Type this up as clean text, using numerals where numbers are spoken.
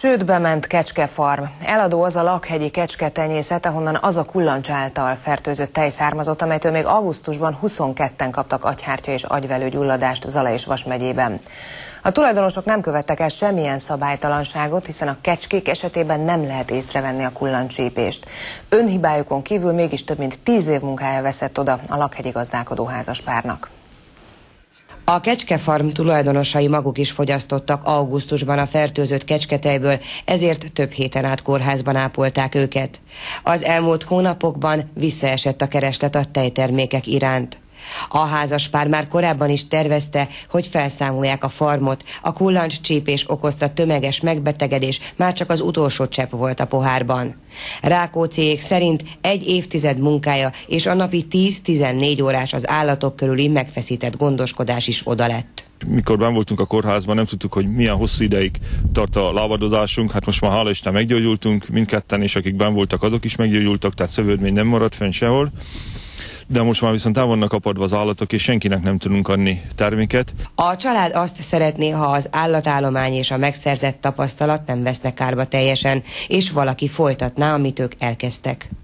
Csődbe ment kecskefarm. Eladó az a lakhegyi kecsketenyészet, ahonnan az a kullancs által fertőzött tej származott, amelytől még augusztusban 22-en kaptak agyhártya és agyvelőgyulladást Zala és Vas megyében. A tulajdonosok nem követtek el semmilyen szabálytalanságot, hiszen a kecskék esetében nem lehet észrevenni a kullancscsípést. Önhibájukon kívül mégis több mint 10 év munkája veszett oda a lakhegyi gazdálkodó házaspárnak. A kecskefarm tulajdonosai maguk is fogyasztottak augusztusban a fertőzött kecsketejből, ezért több héten át kórházban ápolták őket. Az elmúlt hónapokban visszaesett a kereslet a tejtermékek iránt. A házaspár már korábban is tervezte, hogy felszámolják a farmot, a kullancscsípés okozta tömeges megbetegedés már csak az utolsó csepp volt a pohárban. Rákócziék szerint egy évtized munkája és a napi 10-14 órás az állatok körüli megfeszített gondoskodás is oda lett. Mikor benn voltunk a kórházban, nem tudtuk, hogy milyen hosszú ideig tart a lábadozásunk. Hát most már hála Isten meggyógyultunk mindketten, és akik benn voltak, azok is meggyógyultak, tehát szövődmény nem maradt fenn sehol. De most már viszont el vannak apadva az állatok, és senkinek nem tudunk adni terméket. A család azt szeretné, ha az állatállomány és a megszerzett tapasztalat nem vesznek kárba teljesen, és valaki folytatná, amit ők elkezdtek.